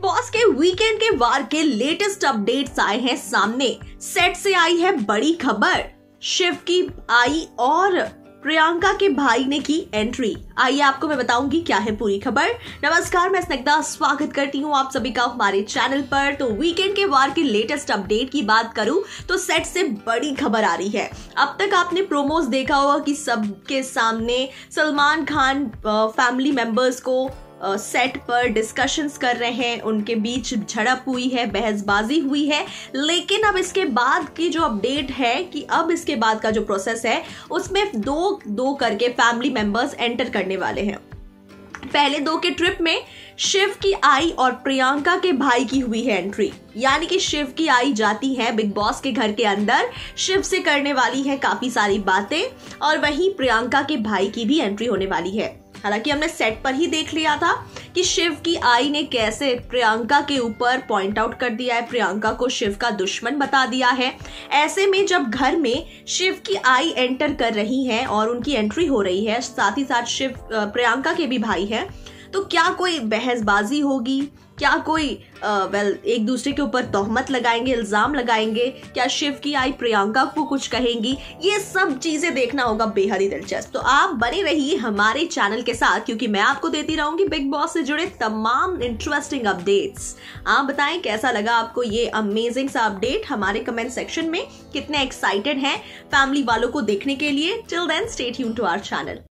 Boss के weekend के वार के लेटेस्ट अपडेट्स आए हैं सामने। सेट से आई है बड़ी खबर। शिव की आई और प्रियंका के भाई ने की एंट्री। आइए आपको मैं बताऊंगी क्या है पूरी खबर। नमस्कार, मैं स्निग्धा स्वागत करती हूँ आप सभी का हमारे चैनल पर। तो वीकेंड के वार के लेटेस्ट अपडेट की बात करूं तो सेट से बड़ी खबर आ रही है। अब तक आपने प्रोमोस देखा होगा कि सबके सामने सलमान खान फैमिली मेंबर्स को सेट पर डिस्कशंस कर रहे हैं, उनके बीच झड़प हुई है, बहसबाजी हुई है। लेकिन अब इसके बाद की जो अपडेट है कि अब इसके बाद का जो प्रोसेस है उसमें दो करके फैमिली मेंबर्स एंटर करने वाले हैं। पहले दो के ट्रिप में शिव की आई और प्रियंका के भाई की हुई है एंट्री। यानी कि शिव की आई जाती है बिग बॉस के घर के अंदर, शिव से करने वाली है काफी सारी बातें, और वहीं प्रियंका के भाई की भी एंट्री होने वाली है। हालांकि हमने सेट पर ही देख लिया था कि शिव की आई ने कैसे प्रियंका के ऊपर पॉइंट आउट कर दिया है, प्रियंका को शिव का दुश्मन बता दिया है। ऐसे में जब घर में शिव की आई एंटर कर रही है और उनकी एंट्री हो रही है, साथ ही साथ शिव प्रियंका के भी भाई है, तो क्या कोई बहसबाजी होगी? क्या कोई एक दूसरे के ऊपर तोहमत लगाएंगे, इल्जाम लगाएंगे? क्या शिव की आई प्रियंका को कुछ कहेंगी? ये सब चीजें देखना होगा बेहद ही दिलचस्प। तो आप बने रहिए हमारे चैनल के साथ, क्योंकि मैं आपको देती रहूंगी बिग बॉस से जुड़े तमाम इंटरेस्टिंग अपडेट्स। आप बताएं कैसा लगा आपको ये अमेजिंग सा अपडेट। हमारे कमेंट सेक्शन में कितने एक्साइटेड हैं फैमिली वालों को देखने के लिए। Till then stay tuned to our channel.